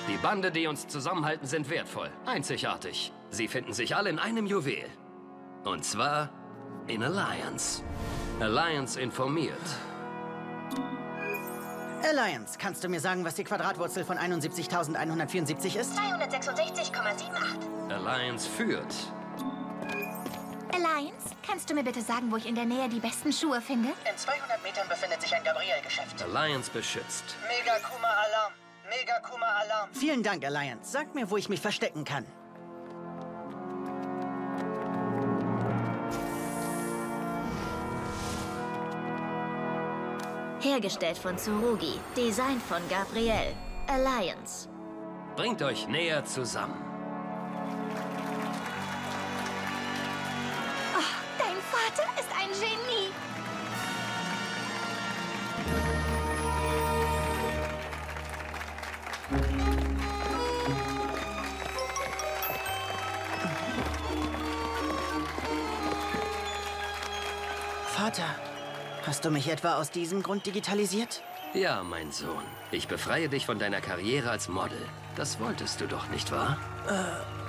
Die Bande, die uns zusammenhalten, sind wertvoll, einzigartig. Sie finden sich alle in einem Juwel. Und zwar in Alliance. Alliance informiert. Alliance, kannst du mir sagen, was die Quadratwurzel von 71.174 ist? 266,78. Alliance führt. Alliance, kannst du mir bitte sagen, wo ich in der Nähe die besten Schuhe finde? In 200 Metern befindet sich ein Gabriel-Geschäft. Alliance beschützt. Mega Kuma Alarm. Mega Kuma Alarm. Vielen Dank, Alliance. Sag mir, wo ich mich verstecken kann. Hergestellt von Tsurugi, Design von Gabriel. Alliance. Bringt euch näher zusammen. Oh, dein Vater ist ein Genie. Vater, hast du mich etwa aus diesem Grund digitalisiert? Ja, mein Sohn. Ich befreie dich von deiner Karriere als Model. Das wolltest du doch, nicht wahr?